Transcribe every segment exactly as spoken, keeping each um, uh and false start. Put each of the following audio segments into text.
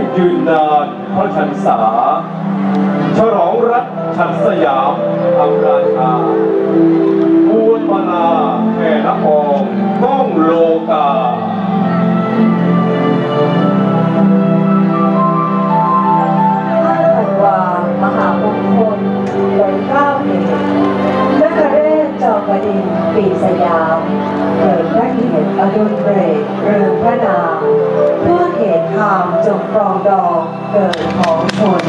ยืนนานพระชันษาฉลองรัฐชันสยามอังราชาบวนมาลาแผ่ละอองก้องโลกาห้าธันวามหามงคลร้อยเก้าเหตุนคเรศจอมบดินทร์ปีสยามเกิดพระเกียรติอดุลเดชเรืองพระนามเพื่อเขตคามจงปรองดองเกิดของชน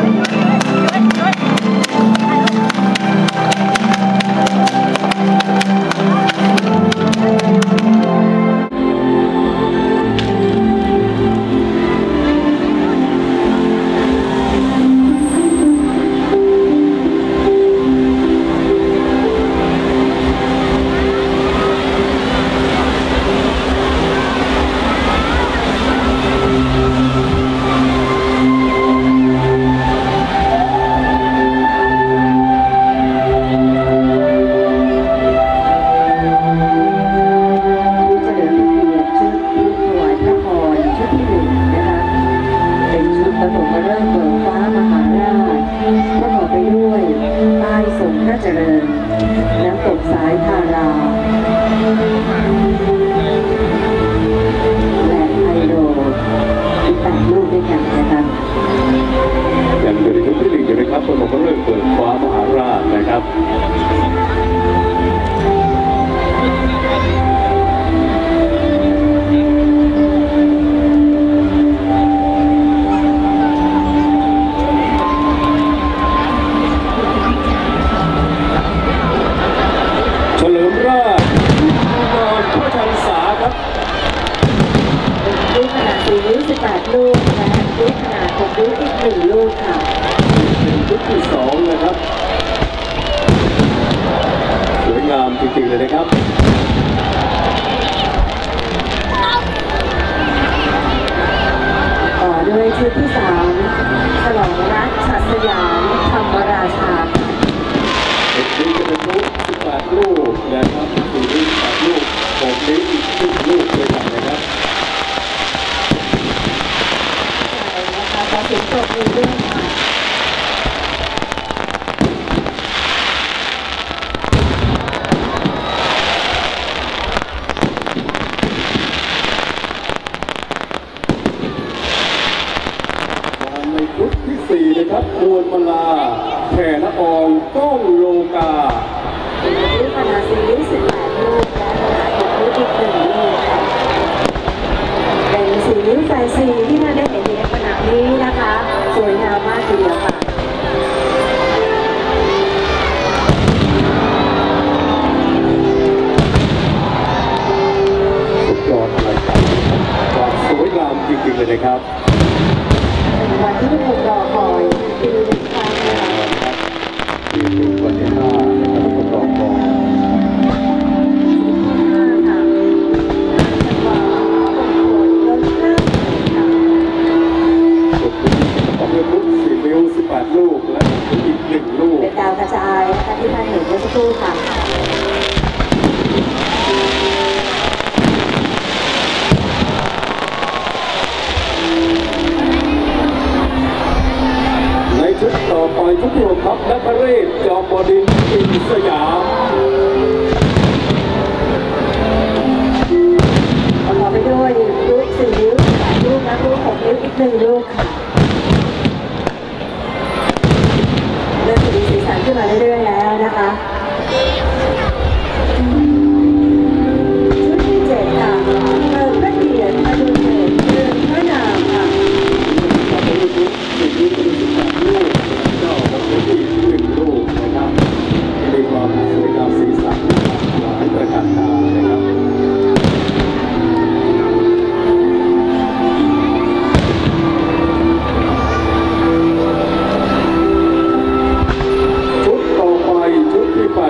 ชุดต่อไปชุดที่แป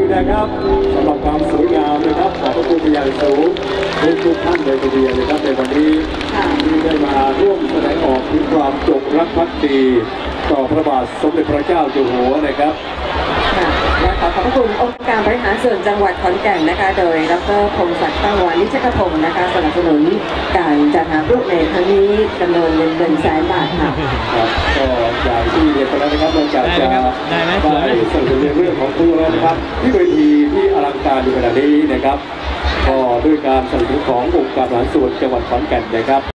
นะครับสำหรับความสวยงามนะครับขอบพระคุณเป็นอย่างสูงทุกทุกท่านเลยทีเดียวนะครับในวันนี้ที่ได้มาร่วมแสดงออกถึงความจงรักภักดีต่อพระบาทสมเด็จพระเจ้าอยู่หัวนะครับและขอขอบพระคุณองค์การบริหารส่วนจังหวัดขอนแก่นนะคะโดยดรพงศักดิ์ตั้งวานิชกพงศ์นะคะสนับสนุนการจัดหารูปในครั้งนี้จำนวนเงินหนึ่งแสนบาทค่ะครับก็อย่างที่เรียนไปแล้วนะครับเราจะจะได้สรุปในเรื่องของผู้แล้วนะครับที่เวทีที่อลังการอยู่ขนาดนี้นะครับก็ด้วยการสนับสนุนขององค์การบริหารส่วนจังหวัดขอนแก่นนะครับ